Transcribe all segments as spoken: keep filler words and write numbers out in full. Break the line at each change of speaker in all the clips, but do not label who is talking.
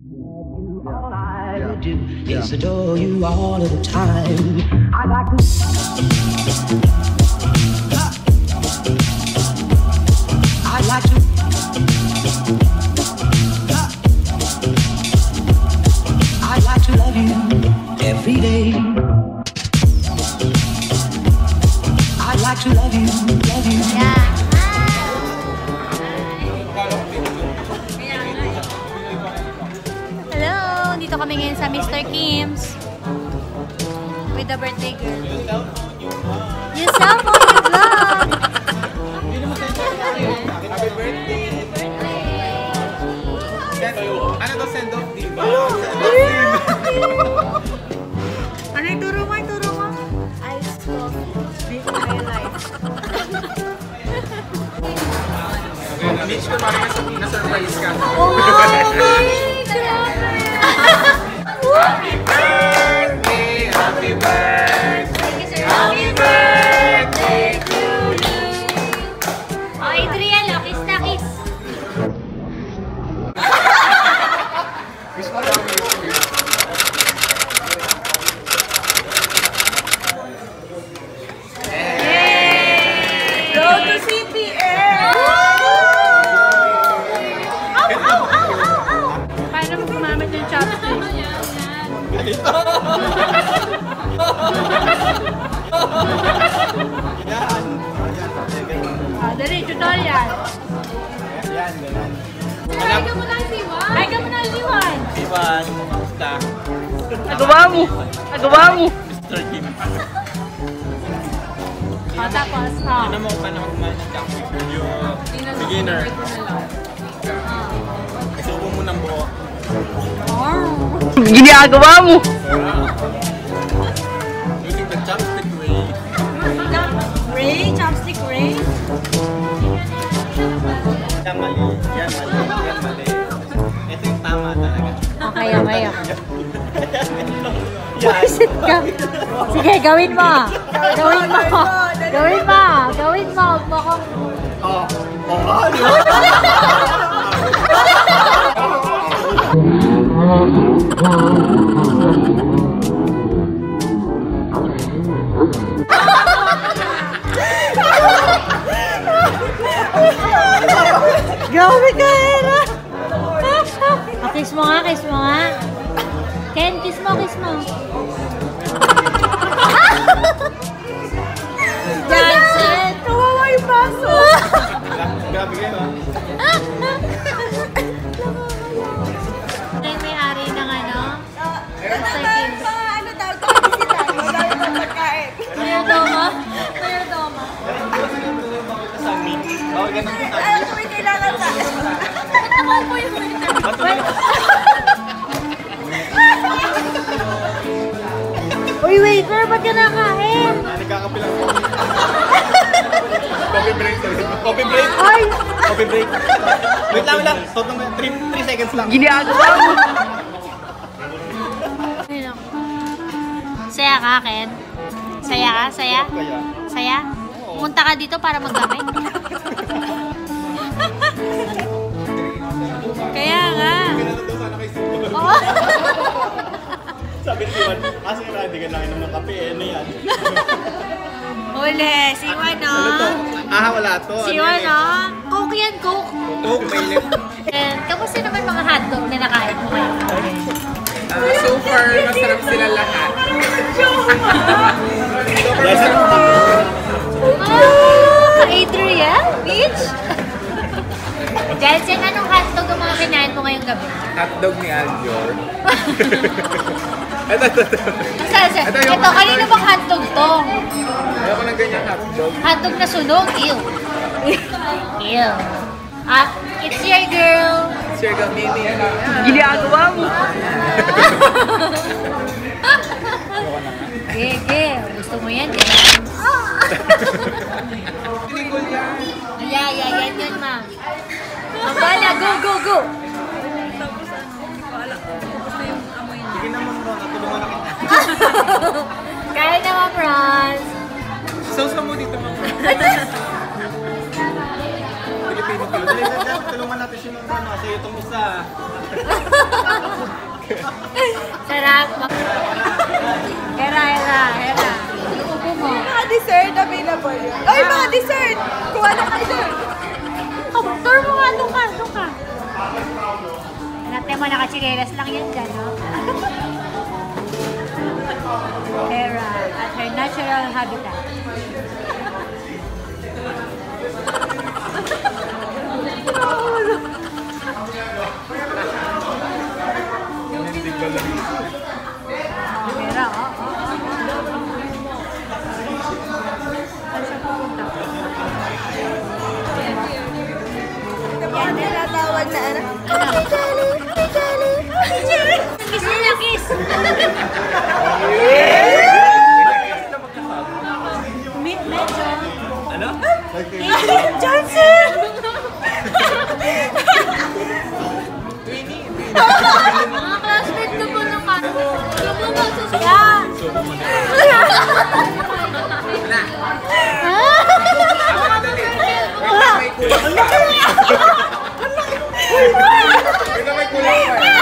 All I do is adore you all of the time. I like to. I like to. I like to love you every day. I like to love you, love you.
Yeah. Dito kami ngayon sa Mister Kim's with the birthday girl. You saw mo yung vlog!
Happy birthday! Ano to send off di ba?
Ano yung turo mo? Yung turo mo? Ice coffee. Big highlights.
Mitch, ko parang na-surprise ka.
Oh, my!
Happy birthday! Happy birthday! Happy birthday to you!
Oh, Adrian, oh, kiss na kiss.
Wish mo lang, wish.
Hey! Go to C P M! Ow, ow, ow, ow, ow! Paano mo gumamit yung chopstick?
Yan!
Ah, dali, tutorial.
Yan, ganun.
Ay ka muna si Juan! Ay ka muna si Juan!
Ivan, basta.
Nagawa mo! Nagawa mo!
Mister Kim.
O, tapos, ha?
Ano mo pa naman kumain ng chocolate? Yung beginner. Isubo mo ng buo.
Ginagawa mo!
Using the chopstick way.
Ray? Chopstick Ray?
Yan mali. Yan mali. Yan mali. Ito yung tama talaga.
Okay, okay, okay. Buisit ka. Sige, gawin mo. Gawin mo. Gawin mo. Gawin mo. Huwag mo akong...
Oh. Oh, di ba?
Grabe ka, Hera! Oh, kiss mo nga, kiss mo nga. Ken, kiss mo, kiss mo. Jansen! Kawawa yung baso!
Grabe kayo ah.
Ito yung may-ari ng ano?
Ano tawag ko kasi sila? Wala yung pagkain.
Mayodoma? Mayodoma?
Sa meat. Oh, ganun din tayo.
Ano may kailangan sa akin?
Naman po yung Uy, waiter, ba't ka nakain?
Nagkakapilang po. Coffee break. Coffee break.
Ay!
Coffee break. Wait lang, wait lang. Totong three seconds lang.
Ginagawa mo!
Saya ka, Ken? Saya ka? Saya?
Kaya.
Saya? Pumunta ka dito para maggamit? Kaya nga.
Ganun daw sana kay Steve.
Oo.
Sabi ni Iwan, kasi nga hindi ka nakinom ng kape, eh, ano yan?
Huli, si Juan, no?
Ano to? Ah, wala to.
Si
Ano
Juan,
yan,
no? Coke yan, Coke.
eh? Coke, mainit.
And, kamusta naman mga hotdog na nakain mo kayo?
Ah, so far, masarap sila lahat. Yes, ano?
Ah, Adrian? Beach? Jensen, anong hotdog ang mga kinain mo ngayong gabi?
Hotdog ni Aljor. Ito, ito, ito.
Asa, asa.
Ito,
Ito,
yung-
kanino bang hotdog to?
Ayoko ng ganyan hotdog.
Hotdog na sunog? Ew. Ew. Ah, it's your girl.
Sir Gamini.
Ginagawa mo!
Gege, gusto mo yan, di ba?
Tinigol yan.
Yeah, yeah, yan yun, ma. Mabala, go, go, go!
Sige naman bro, natulungan na kita.
Kaya naman, Franz.
Sauce mo dito mga. Pilipino Pilipino. Tulungan natin si Nong Ron kasi itong isa.
Sarap. Hera, hera, hera. Upo mo.
Mga dessert available yun. Ay, mga dessert! Kuha na kayo doon.
Tour mo nga, doon ka, doon ka. Natin mo, nakachileras lang yan dyan, no? Hera, at her natural habitat. Hera, oh, oh, oh. Saan siya pupunta?
Yan, tinatawag na ano. Happy Jelly! Happy Jelly! Happy Jelly!
Kiss nila, kiss! Meet medyo.
Ano?
Johnson!
Mga classmate ko po nung ano. Lumubog sa siya.
Ito may kulang pa eh.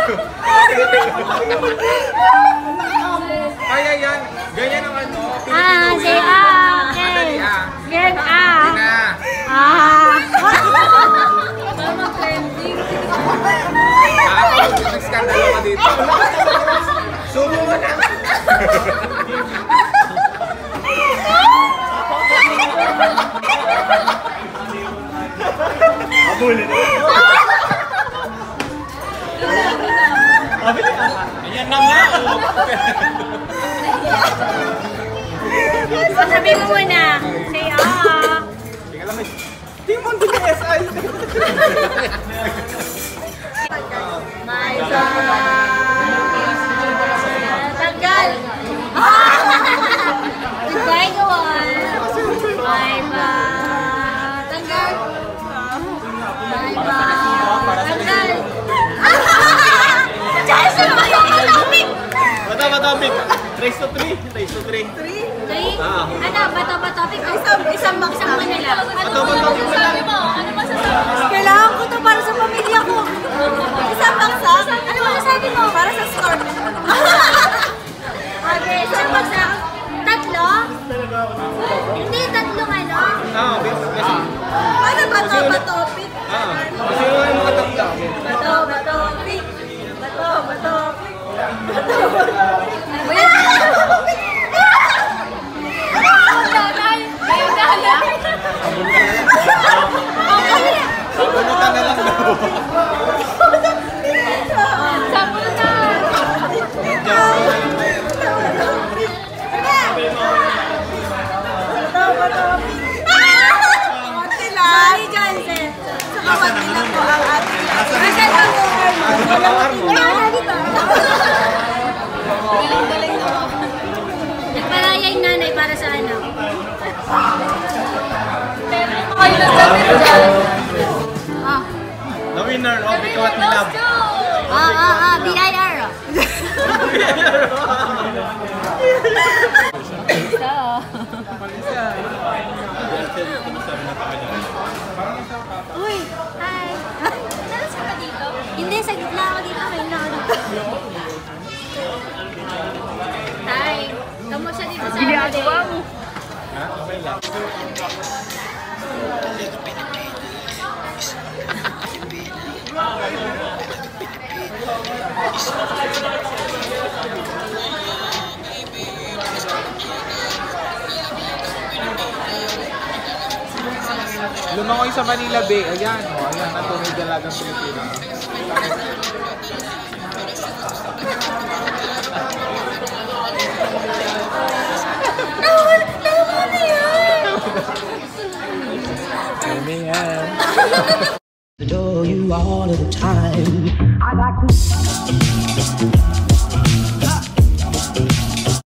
Ay, ay, yan. Ganyan ang ano.
Ah, say ah.
Madali
Okay.
ah.
Yan ah.
Na.
Ah.
Nag-skandalo ka dito. Sumo mo na. Abulin. Ayan na nga.
Sabi mo muna. Say ah.
Tingnan lang. Timon din yung S I.
My God! Tanggal!
Goodbye, go on. Bye bye.
Tanggal!
Bye bye. Tanggal.
Jason! Topic!
Bata, bata, big. Race to three. Race to three.
Three?
Three?
Ah.
Ano? Bato ba topic?
Isang, isang box
Isang
na
kanila. Ano
Bato, bato, big mo lang.
Ano masasabi mo?
Kailangan ko to para sa pamilya ko. Isang baksak? Ano masasabi mo? Para sa score.
Okay, isang bagsak. Tatlo? Hindi, tatlong ano?
Ah, big.
Ano ba to? Ba topic?
Ah. Kasi yung mga tatlo.
Bato, ba topic? Bato, ba topic?
Sabunutan na lang daw.
Sorry, Johnson. Sa kawanti lang po ang ating... Asan ang Wala na dito. Galing-galing mo.
Nagparaya yung nanay para sa anak. Ah,
The winner of Ikaw at Love.
ah, ah, ah, B I R. Uy, hi. Saan ka dito? Hindi, sa gitna ako dito. May na ako. Hi. Kamu siya dito sa
Ginagawa mo.
Ha? Okay lang. Lumangoy sa Manila Bay. Ayan, oh, ayan, ang tunay dalagang Pilipino. Ano yan?
Adore you all of the time. I like to.